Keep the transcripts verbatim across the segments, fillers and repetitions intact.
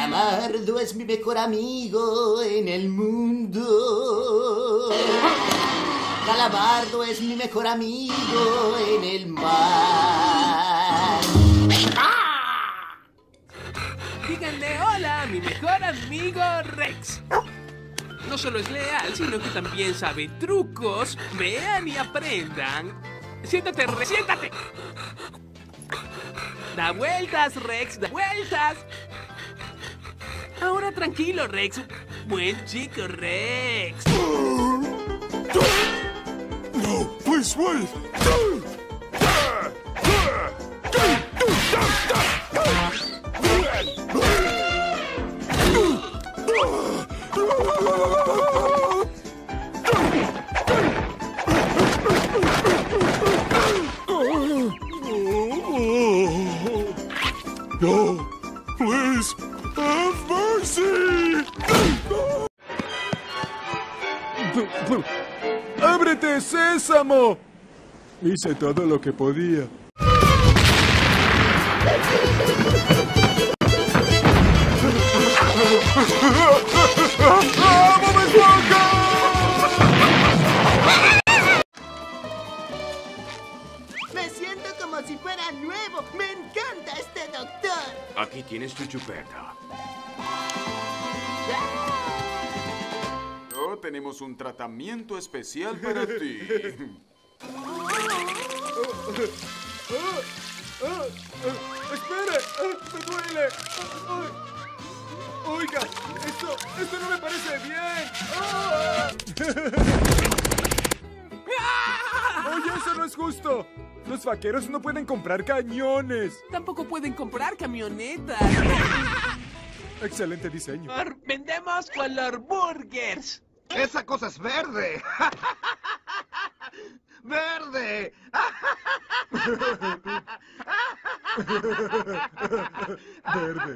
Calamardo es mi mejor amigo en el mundo. Calamardo es mi mejor amigo en el mar. Díganle hola a mi mejor amigo Rex. No solo es leal, sino que también sabe trucos. Vean y aprendan. Siéntate, Rex, siéntate. Da vueltas, Rex, da vueltas. Ahora tranquilo, Rex. Buen chico, Rex. No, please wait. No, please, have mercy. ¡Ábrete, Sésamo! Hice todo lo que podía. ¡Bob Esponja! Me siento como si fuera nuevo. Me encanta este doctor. Aquí tienes tu chupeta. Oh, tenemos un tratamiento especial para ti. ¡Espere! ¡Me duele! Oiga, esto, esto no me parece bien. Oye, eso no es justo. Los vaqueros no pueden comprar cañones. Tampoco pueden comprar camionetas. Excelente diseño. Vendemos color burgers. ¡Esa cosa es verde! ¡Verde! Verde.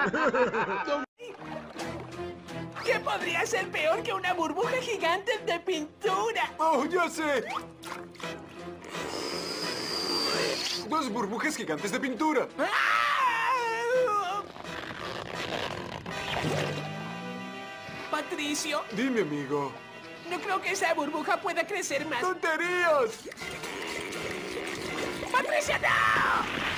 ¿Qué podría ser peor que una burbuja gigante de pintura? ¡Oh, ya sé! Dos burbujas gigantes de pintura. Patricio, Dime, amigo. no creo que esa burbuja pueda crecer más. ¡Tonterías! ¡Patricio, no!